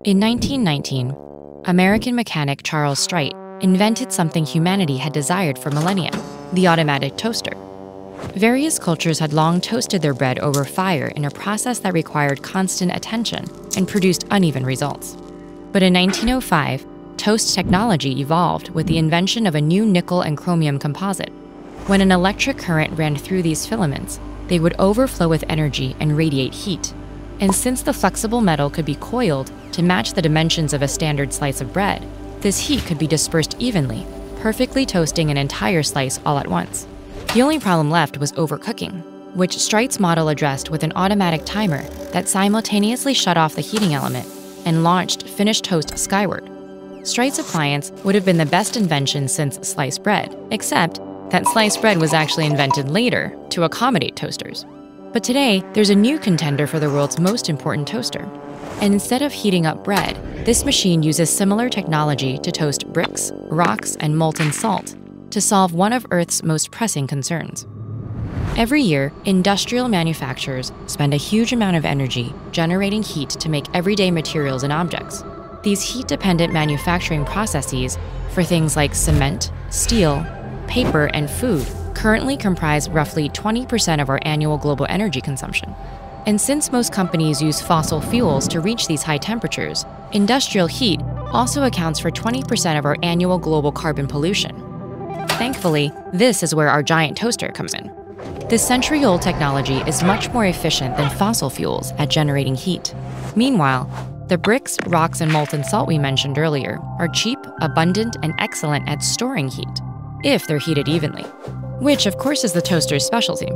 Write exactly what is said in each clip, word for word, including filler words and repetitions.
In nineteen nineteen, American mechanic Charles Strite invented something humanity had desired for millennia: the automatic toaster. Various cultures had long toasted their bread over fire in a process that required constant attention and produced uneven results. But in nineteen oh five, toast technology evolved with the invention of a new nickel and chromium composite. When an electric current ran through these filaments, they would overflow with energy and radiate heat. And since the flexible metal could be coiled to match the dimensions of a standard slice of bread, this heat could be dispersed evenly, perfectly toasting an entire slice all at once. The only problem left was overcooking, which Strite's model addressed with an automatic timer that simultaneously shut off the heating element and launched finished toast skyward. Strite's appliance would have been the best invention since sliced bread, except that sliced bread was actually invented later to accommodate toasters. But today, there's a new contender for the world's most important toaster. And instead of heating up bread, this machine uses similar technology to toast bricks, rocks, and molten salt to solve one of Earth's most pressing concerns. Every year, industrial manufacturers spend a huge amount of energy generating heat to make everyday materials and objects. These heat-dependent manufacturing processes for things like cement, steel, paper, and food currently comprise roughly twenty percent of our annual global energy consumption. And since most companies use fossil fuels to reach these high temperatures, industrial heat also accounts for twenty percent of our annual global carbon pollution. Thankfully, this is where our giant toaster comes in. This century-old technology is much more efficient than fossil fuels at generating heat. Meanwhile, the bricks, rocks, and molten salt we mentioned earlier are cheap, abundant, and excellent at storing heat, if they're heated evenly, which of course is the toaster's specialty.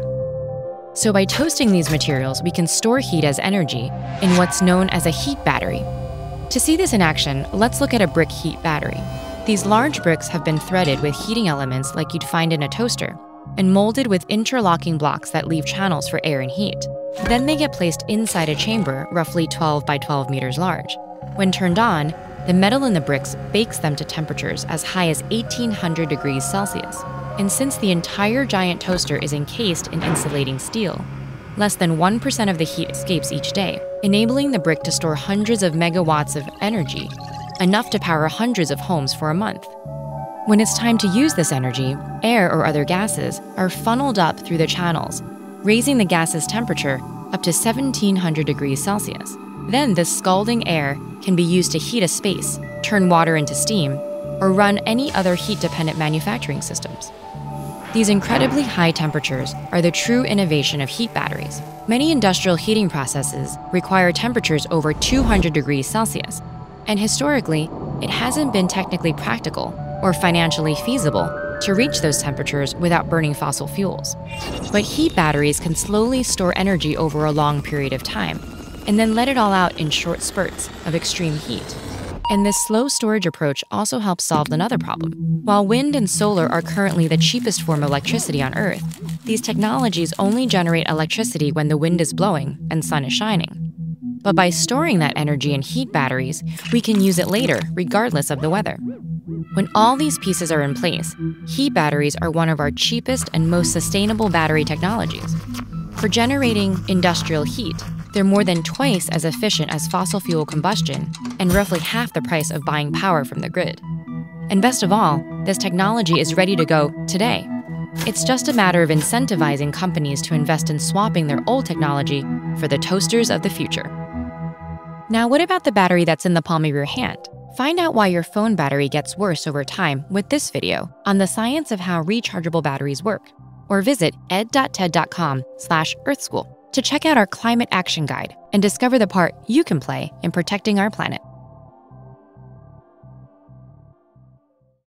So by toasting these materials, we can store heat as energy in what's known as a heat battery. To see this in action, let's look at a brick heat battery. These large bricks have been threaded with heating elements like you'd find in a toaster, and molded with interlocking blocks that leave channels for air and heat. Then they get placed inside a chamber roughly twelve by twelve meters large. When turned on, the metal in the bricks bakes them to temperatures as high as eighteen hundred degrees Celsius. And since the entire giant toaster is encased in insulating steel, less than one percent of the heat escapes each day, enabling the brick to store hundreds of megawatts of energy, enough to power hundreds of homes for a month. When it's time to use this energy, air or other gases are funneled up through the channels, raising the gas's temperature up to seventeen hundred degrees Celsius. Then this scalding air can be used to heat a space, turn water into steam, or run any other heat-dependent manufacturing systems. These incredibly high temperatures are the true innovation of heat batteries. Many industrial heating processes require temperatures over two hundred degrees Celsius, and historically, it hasn't been technically practical or financially feasible to reach those temperatures without burning fossil fuels. But heat batteries can slowly store energy over a long period of time, and then let it all out in short spurts of extreme heat. And this slow storage approach also helps solve another problem. While wind and solar are currently the cheapest form of electricity on Earth, these technologies only generate electricity when the wind is blowing and sun is shining. But by storing that energy in heat batteries, we can use it later, regardless of the weather. When all these pieces are in place, heat batteries are one of our cheapest and most sustainable battery technologies. For generating industrial heat, they're more than twice as efficient as fossil fuel combustion and roughly half the price of buying power from the grid. And best of all, this technology is ready to go today. It's just a matter of incentivizing companies to invest in swapping their old technology for the toasters of the future. Now, what about the battery that's in the palm of your hand? Find out why your phone battery gets worse over time with this video on the science of how rechargeable batteries work. Or visit ed dot ted dot com slash earthschool to check out our climate action guide and discover the part you can play in protecting our planet.